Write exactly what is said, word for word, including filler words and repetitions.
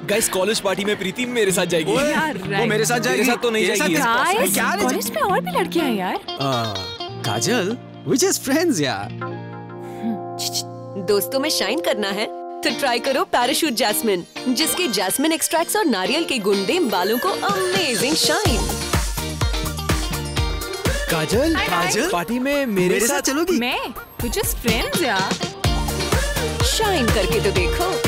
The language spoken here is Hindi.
गाइस कॉलेज पार्टी में प्रीति मेरे साथ जाएगी। यार, वो मेरे साथ जाएगी। मेरे साथ तो नहीं जाएगी। कॉलेज में और भी लड़कियां हैं यार। काजल, we just friends यार। दोस्तों में शाइन करना है तो ट्राई करो पैराशूट जैस्मिन, जिसके जैस्मिन एक्सट्रैक्ट्स और नारियल के गुण दें बालों को amazing shine. Kajal, Kajal party में मेरे, मेरे साथ चलोगी? मैं? We just friends यार। शाइन करके तो देखो।